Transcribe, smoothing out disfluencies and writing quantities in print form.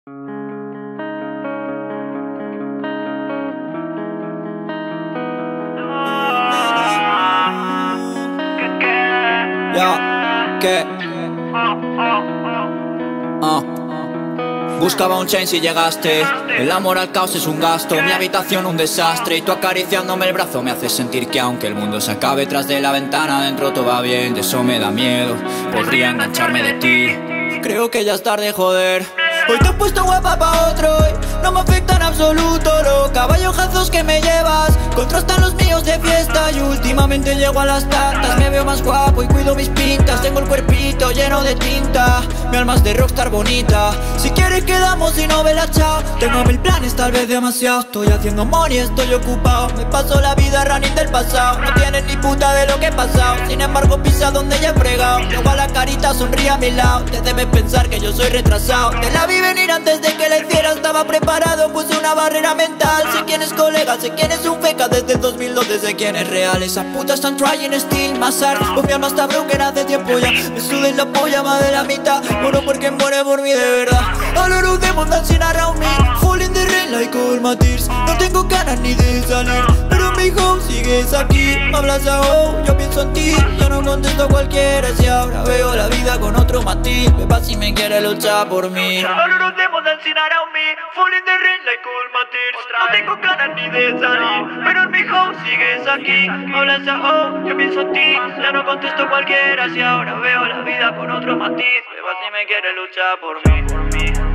Ya, ¿qué? Buscaba un change y llegaste. El amor al caos es un gasto, mi habitación un desastre. Y tú acariciándome el brazo me haces sentir que aunque el mundo se acabe tras de la ventana, dentro todo va bien, y eso me da miedo. Podría engancharme de ti. Creo que ya es tarde, joder. Hoy te has puesto guapa pa' otro y no me afecta en absoluto. Los caballojazos que me llevas contrastan los míos de fiesta. Y últimamente llego a las tantas, me veo más guapo y cuido mis pintas. Tengo el cuerpito lleno de tinta, mi alma es de rockstar bonita. Si quieres quedamos y no velas, chao. Tengo mil planes, tal vez demasiado. Estoy haciendo money, estoy ocupado. Me paso la vida running del pasado. No tienes ni puta de lo que he pasado. Sin embargo pisa donde ya he fregado. Luego a la carita sonríe a mi lado. Te debes pensar que yo soy retrasado. Te la vi venir antes de que la hiciera. Estaba preparado, puse una barrera mental. Sé quién es colega, sé quién es un feca. Desde el 2012 sé quién es real. Esas putas están trying still más art. Pues mi alma está broken hace tiempo ya. Me suben la polla más de la mitad. Muero porque muere por mí de verdad. All of them dancing around me, fall in the rain like all my tears. No tengo ganas ni de salir, pero mi hijo sigues aquí. Me hablas a yo pienso en ti. Yo no contesto a cualquiera si ahora veo la vida con otro matiz. Beba si me quiere luchar por mí. All of them dancing around me, fall in the rain like all my tears. No tengo ganas ni de salir, pero mi hijo sigues aquí. Me hablas a yo pienso en ti. Ya no contesto a cualquiera si ahora veo la vida con otro matiz. Beba si me quiere luchar por mí.